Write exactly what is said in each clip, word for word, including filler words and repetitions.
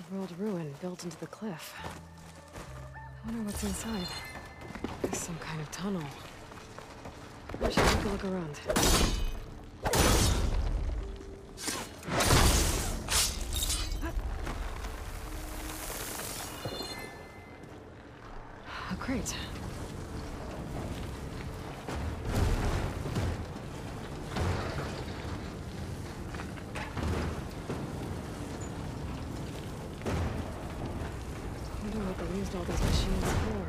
old-world ruin built into the cliff. I wonder what's inside. There's some kind of tunnel. I should take a look around. A crate. All these machines for.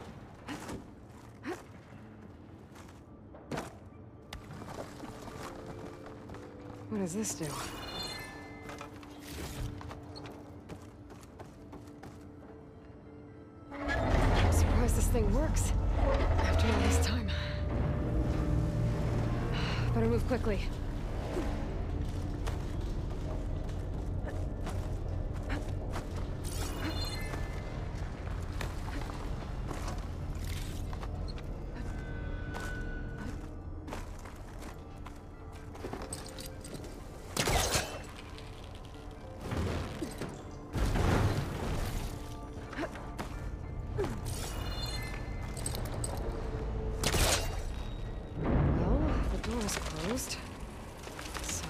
What does this do? I'm surprised this thing works after all this time. Better move quickly. Closed. So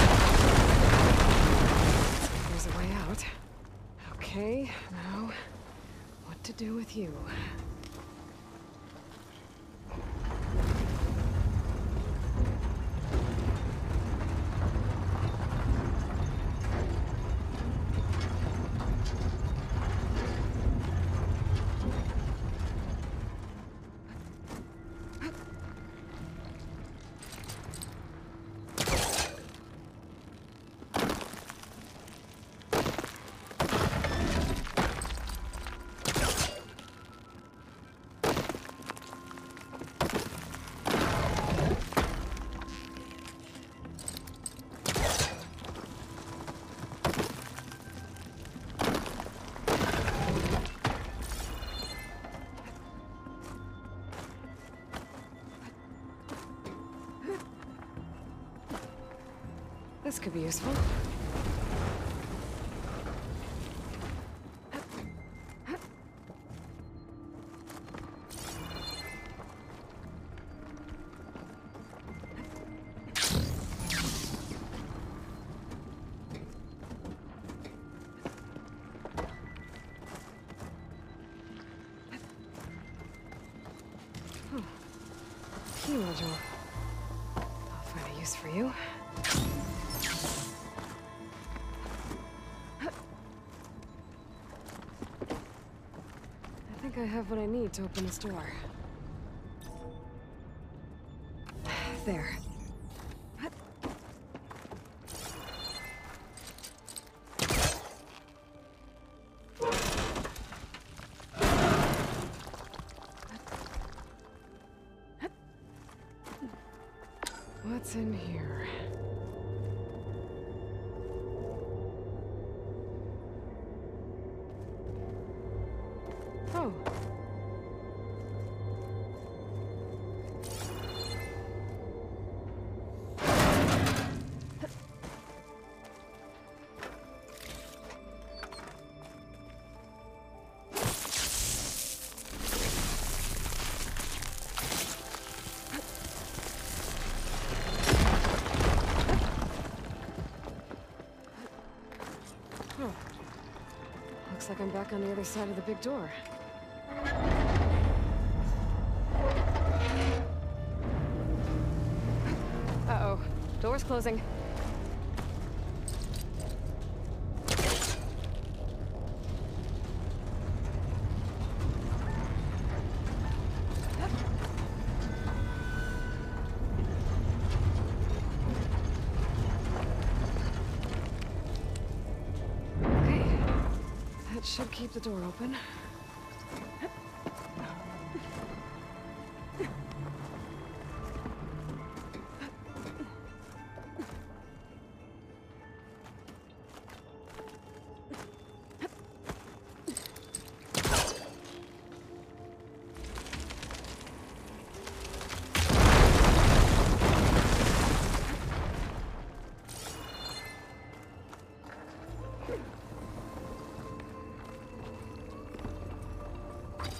there's a way out. Okay, now what to do with you? This could be useful. Oh. Key module. I'll find a use for you. I have what I need to open this door. There. What's in here? Oh. Oh. Looks like I'm back on the other side of the big door. Uh-oh. Door's closing. Okay. That should keep the door open.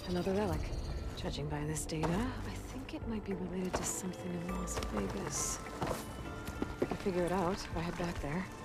Another relic. Judging by this data, I think it might be related to something in Las Vegas. I can figure it out if I head back there.